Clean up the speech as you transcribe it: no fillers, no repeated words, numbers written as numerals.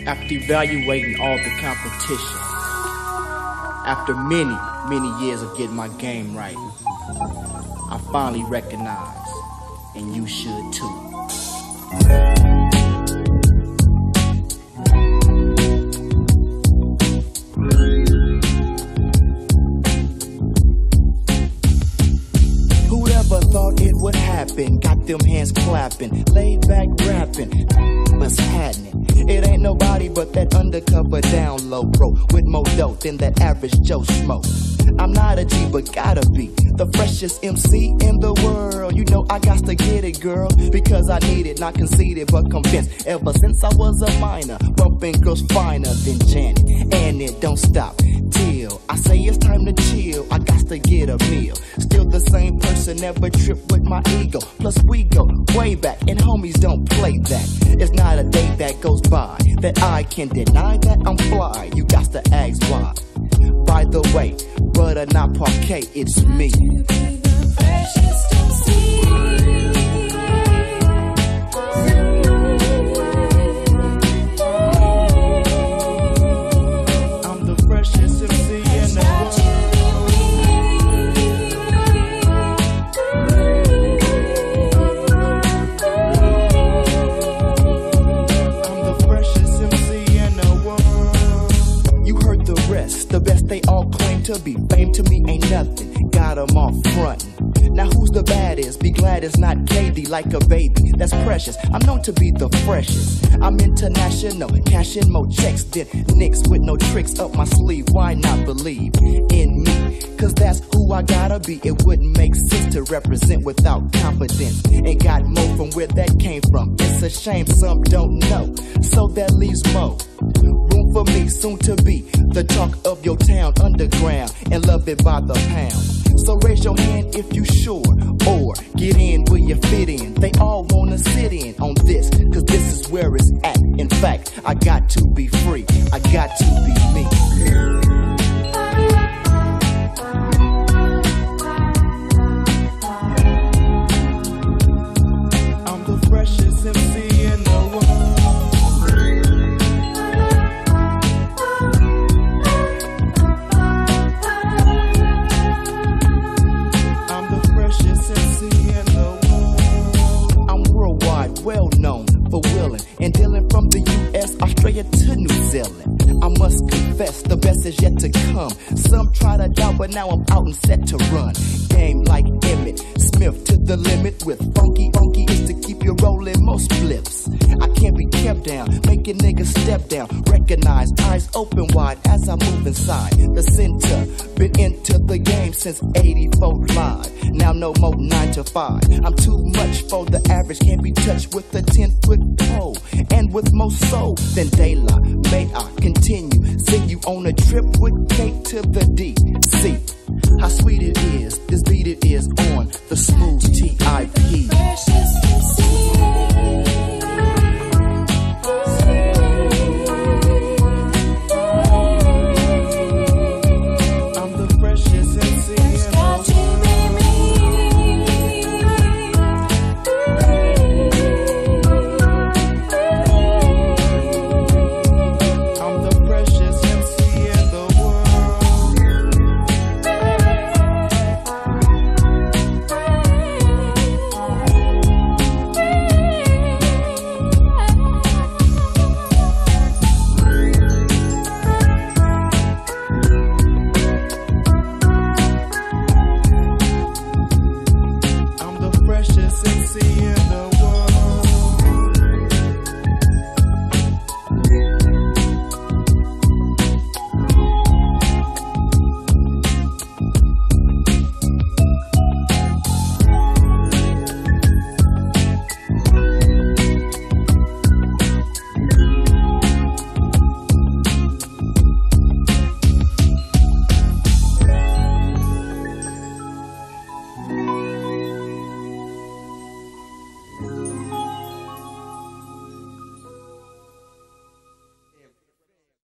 After evaluating all the competition, after many, many years of getting my game right, I finally recognize, and you should too. Whoever thought it would happen? Got them hands clapping, laid back rapping. What's happening? It ain't nobody but that undercover down low bro with more dope than that average Joe Schmo. I'm not a G, but gotta be the freshest MC in the world. You know I got to get it, girl, because I need it, not conceited but convinced. Ever since I was a minor, bumping girls finer than Janet, and it don't stop till I say it's time to chill. I got to get a meal. Still the same person, never trip with my ego. Plus we go way back, and homies don't play that. It's not a day that goes by that I can deny that I'm fly. You got to ask why. By the way, butter not parquet, it's me. The best they all claim to be. Fame to me ain't nothing. Got them all frontin'. Now who's the baddest? Be glad it's not KD like a baby. That's precious. I'm known to be the freshest. I'm international, cashing more checks than Knicks with no tricks up my sleeve. Why not believe in me? Cause that's who I gotta be. It wouldn't make sense to represent without confidence. And got more from where that came from. It's a shame some don't know. So that leaves more room for me, soon to be the talk of your town, underground, and love it by the pound. So raise your hand if you sure, or get in where you fit in. They all wanna sit in on this, cause this is where it's at. In fact, I got to be free, I got to be me. I'm the freshest MC in the world. Well known for willing and dealing from the US, Australia to New Zealand. I must confess, the best is yet to come. Some try to doubt, but now I'm out and set to run. Game like Emmett Smith to the limit with funky is to keep you rolling most flips. I can't be kept down, making niggas step down. Recognize, eyes open wide as I move inside the center. Been into the game since 84 live. Now no more 9 to 5. I'm too much for the average, can't be touched with a 10-foot pole. And with more soul than daylight, may I continue. Send you on a trip with K to the D. See how sweet it is, this beat it is on the smooth